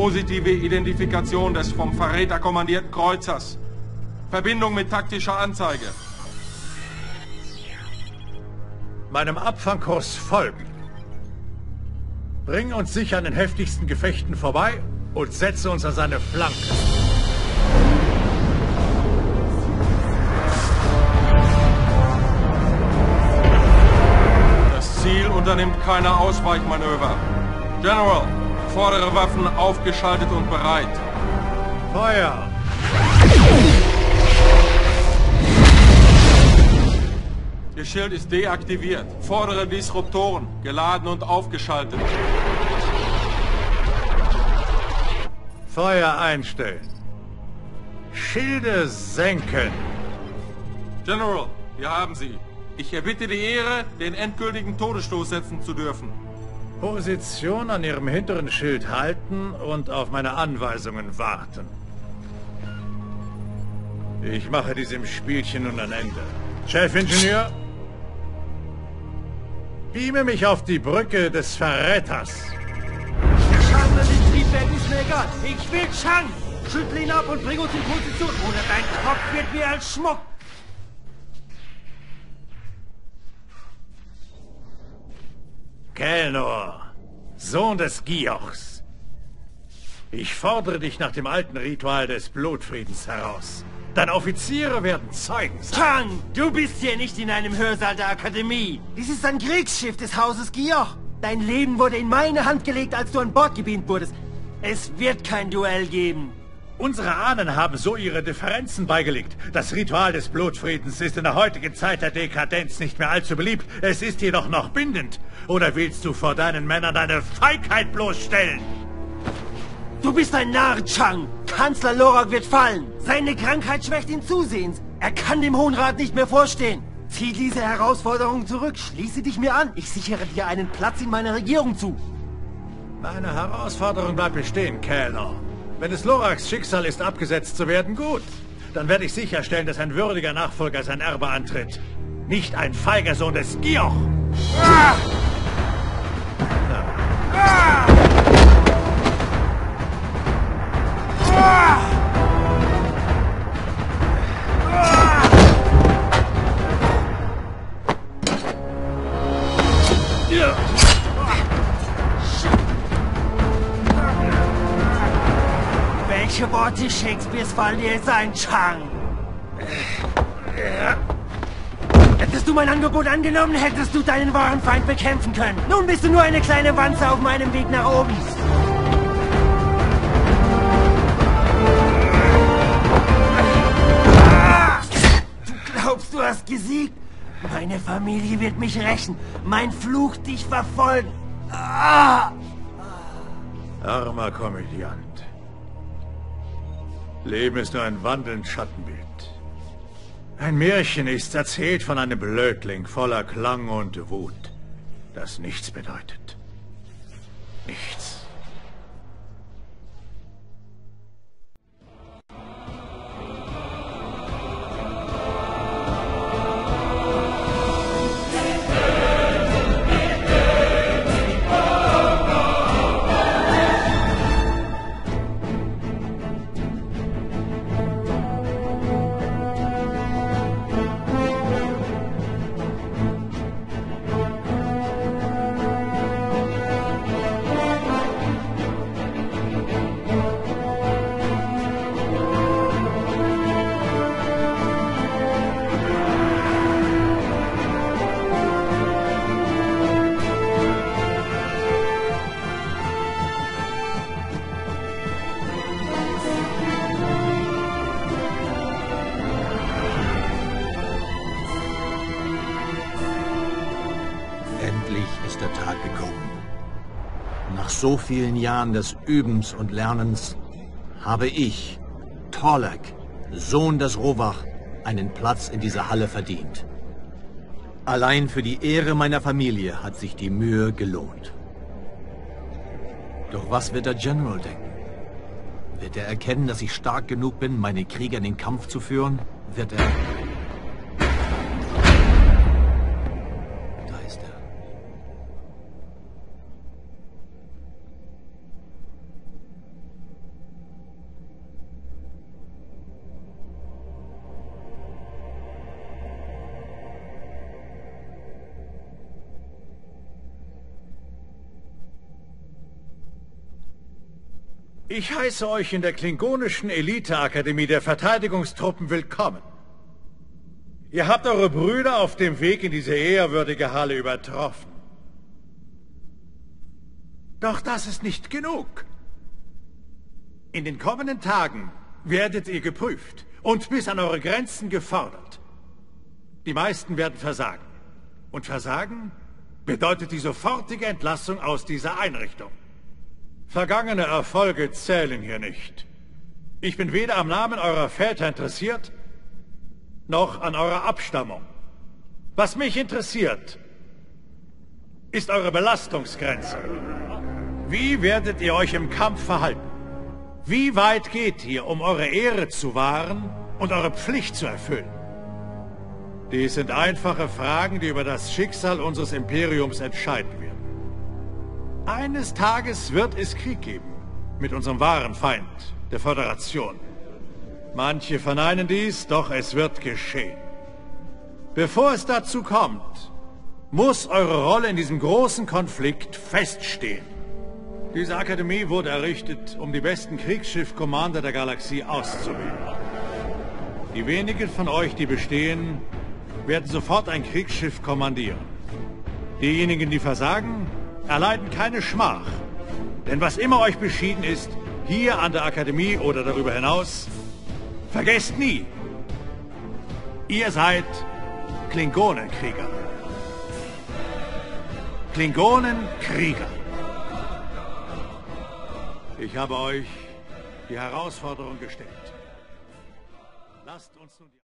Positive Identifikation des vom Verräter kommandierten Kreuzers. Verbindung mit taktischer Anzeige. Meinem Abfangkurs folgen. Bring uns sicher an den heftigsten Gefechten vorbei und setze uns an seine Flanke. Das Ziel unternimmt keine Ausweichmanöver. General, vordere Waffen aufgeschaltet und bereit. Feuer! Ihr Schild ist deaktiviert. Vordere Disruptoren geladen und aufgeschaltet. Feuer einstellen. Schilde senken. General, wir haben Sie. Ich erbitte die Ehre, den endgültigen Todesstoß setzen zu dürfen. Position an Ihrem hinteren Schild halten und auf meine Anweisungen warten. Ich mache diesem Spielchen nun ein Ende. Chefingenieur, beame mich auf die Brücke des Verräters. Chang und den Triebwerk ist mir egal. Ich will Chang! Schüttel ihn ab und bring uns in Position, oder dein Kopf wird mir als Schmuck. Kelnor, Sohn des Giochs. Ich fordere dich nach dem alten Ritual des Blutfriedens heraus. Deine Offiziere werden Zeugen sein. Chang, du bist hier nicht in einem Hörsaal der Akademie. Dies ist ein Kriegsschiff des Hauses Gioch. Dein Leben wurde in meine Hand gelegt, als du an Bord gebeamt wurdest. Es wird kein Duell geben. Unsere Ahnen haben so ihre Differenzen beigelegt. Das Ritual des Blutfriedens ist in der heutigen Zeit der Dekadenz nicht mehr allzu beliebt. Es ist jedoch noch bindend. Oder willst du vor deinen Männern deine Feigheit bloßstellen? Du bist ein Narr, Chang. Kanzler Lorag wird fallen. Seine Krankheit schwächt ihn zusehends. Er kann dem Hohen Rat nicht mehr vorstehen. Zieh diese Herausforderung zurück. Schließe dich mir an. Ich sichere dir einen Platz in meiner Regierung zu. Meine Herausforderung bleibt bestehen, Kellner. Wenn es Lorags Schicksal ist, abgesetzt zu werden, gut. Dann werde ich sicherstellen, dass ein würdiger Nachfolger sein Erbe antritt. Nicht ein feiger Sohn des Gioch. Ah! Ah! Ah! Welche Worte Shakespeares fallen dir jetzt ein, Chang? Hättest du mein Angebot angenommen, hättest du deinen wahren Feind bekämpfen können. Nun bist du nur eine kleine Wanze auf meinem Weg nach oben. Du glaubst, du hast gesiegt? Meine Familie wird mich rächen. Mein Fluch dich verfolgen. Armer Komödiant. Leben ist nur ein wandelndes Schattenbild. Ein Märchen ist erzählt von einem Blödling voller Klang und Wut, das nichts bedeutet. Nichts. So vielen Jahren des Übens und Lernens habe ich, Torlak, Sohn des Rovach, einen Platz in dieser Halle verdient. Allein für die Ehre meiner Familie hat sich die Mühe gelohnt. Doch was wird der General denken? Wird er erkennen, dass ich stark genug bin, meine Krieger in den Kampf zu führen? Wird er... Da ist er. Ich heiße euch in der klingonischen Eliteakademie der Verteidigungstruppen willkommen. Ihr habt eure Brüder auf dem Weg in diese ehrwürdige Halle übertroffen. Doch das ist nicht genug. In den kommenden Tagen werdet ihr geprüft und bis an eure Grenzen gefordert. Die meisten werden versagen. Und Versagen bedeutet die sofortige Entlassung aus dieser Einrichtung. Vergangene Erfolge zählen hier nicht. Ich bin weder am Namen eurer Väter interessiert, noch an eurer Abstammung. Was mich interessiert, ist eure Belastungsgrenze. Wie werdet ihr euch im Kampf verhalten? Wie weit geht ihr, um eure Ehre zu wahren und eure Pflicht zu erfüllen? Dies sind einfache Fragen, die über das Schicksal unseres Imperiums entscheiden werden. Eines Tages wird es Krieg geben mit unserem wahren Feind, der Föderation. Manche verneinen dies, doch es wird geschehen. Bevor es dazu kommt, muss eure Rolle in diesem großen Konflikt feststehen. Diese Akademie wurde errichtet, um die besten Kriegsschiff-Commander der Galaxie auszubilden. Die wenigen von euch, die bestehen, werden sofort ein Kriegsschiff kommandieren. Diejenigen, die versagen, erleiden keine Schmach. Denn was immer euch beschieden ist, hier an der Akademie oder darüber hinaus, vergesst nie, ihr seid Klingonenkrieger. Klingonenkrieger. Ich habe euch die Herausforderung gestellt. Lasst uns nun